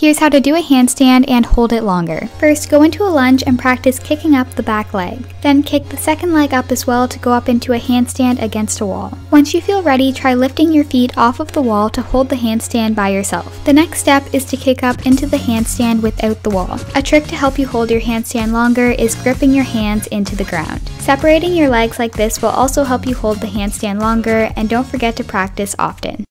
Here's how to do a handstand and hold it longer. First, go into a lunge and practice kicking up the back leg. Then kick the second leg up as well to go up into a handstand against a wall. Once you feel ready, try lifting your feet off of the wall to hold the handstand by yourself. The next step is to kick up into the handstand without the wall. A trick to help you hold your handstand longer is gripping your hands into the ground. Separating your legs like this will also help you hold the handstand longer, and don't forget to practice often.